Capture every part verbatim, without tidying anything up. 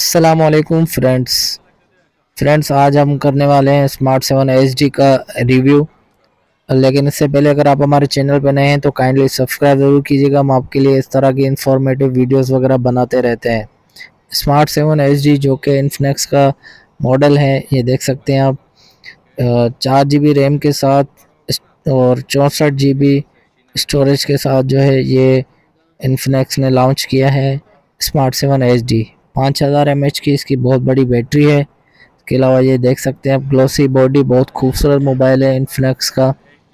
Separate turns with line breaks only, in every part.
अस्सलाम वालेकुम friends friends आज हम करने वाले हैं स्मार्ट सेवन एच डी का रिव्यू। लेकिन इससे पहले अगर आप हमारे चैनल पर नए हैं तो काइंडली सब्सक्राइब ज़रूर कीजिएगा। हम आपके लिए इस तरह की इंफॉर्मेटिव वीडियोस वगैरह बनाते रहते हैं। स्मार्ट सेवन एच डी जो कि इन्फिनिक्स का मॉडल है, ये देख सकते हैं आप। चार जी बी रैम के साथ और चौंसठ जी बी स्टोरेज के साथ जो है ये इन्फिनिक्स ने लॉन्च किया है स्मार्ट सेवन एच डी। पाँच हज़ार एम एच की इसकी बहुत बड़ी बैटरी है। इसके अलावा ये देख सकते हैं आप, ग्लोसी बॉडी, बहुत खूबसूरत मोबाइल है इन्फिनिक्स का।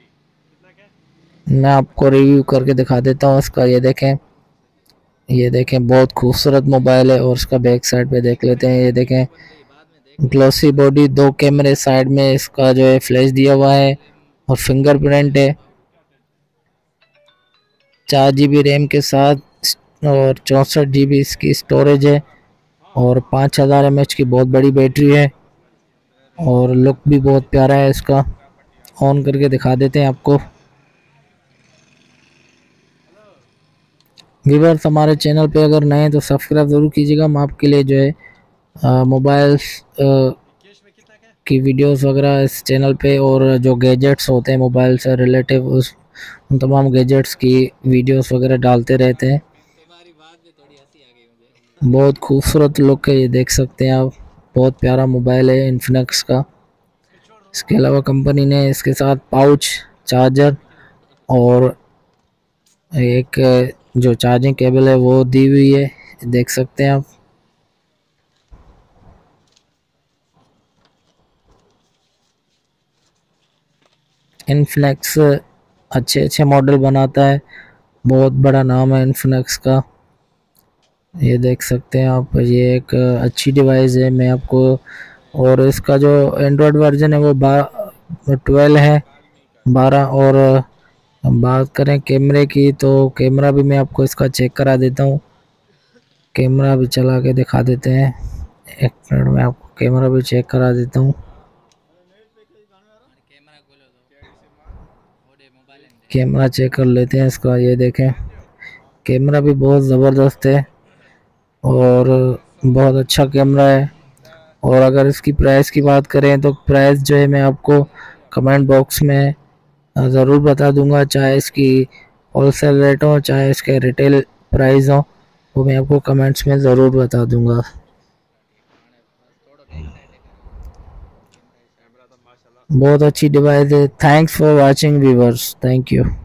मैं आपको रिव्यू करके दिखा देता हूँ इसका। ये देखें ये देखें बहुत खूबसूरत मोबाइल है। और इसका बैक साइड पे देख लेते हैं। ये देखें ग्लोसी बॉडी, दो कैमरे साइड में, इसका जो है फ्लैश दिया हुआ है और फिंगरप्रिंट है। चार जी बी रैम के साथ और चौंसठ जी बी इसकी स्टोरेज है और पाँच हज़ार एम एच की बहुत बड़ी बैटरी है और लुक भी बहुत प्यारा है इसका। ऑन करके दिखा देते हैं आपको। व्यूअर्स, हमारे चैनल पे अगर नए हैं तो सब्सक्राइब ज़रूर कीजिएगा। हम आपके लिए जो है मोबाइल्स की वीडियोस वगैरह इस चैनल पे, और जो गैजेट्स होते हैं मोबाइल से रिलेटिव, उस उन तमाम गैजेट्स की वीडियोस वगैरह डालते रहते हैं। बहुत खूबसूरत लुक है, ये देख सकते हैं आप। बहुत प्यारा मोबाइल है इन्फिनिक्स का। इसके अलावा कंपनी ने इसके साथ पाउच, चार्जर और एक जो चार्जिंग केबल है वो दी हुई है, देख सकते हैं आप। इन्फिनिक्स अच्छे अच्छे मॉडल बनाता है, बहुत बड़ा नाम है इन्फिनिक्स का। ये देख सकते हैं आप, ये एक अच्छी डिवाइस है। मैं आपको, और इसका जो एंड्रॉयड वर्जन है वो बारह ट्वेल्व है, बारह। और बात करें कैमरे की तो कैमरा भी मैं आपको इसका चेक करा देता हूँ। कैमरा भी चला के दिखा देते हैं। एक मिनट में आपको कैमरा भी चेक करा देता हूँ। कैमरा चेक कर लेते हैं इसका। ये देखें, कैमरा भी बहुत ज़बरदस्त है और बहुत अच्छा कैमरा है। और अगर इसकी प्राइस की बात करें तो प्राइस जो है मैं आपको कमेंट बॉक्स में ज़रूर बता दूंगा। चाहे इसकी होलसेल रेट हो, चाहे इसके रिटेल प्राइस हो, वो मैं आपको कमेंट्स में ज़रूर बता दूंगा। बहुत अच्छी डिवाइस है। Thanks for watching viewers, thank you.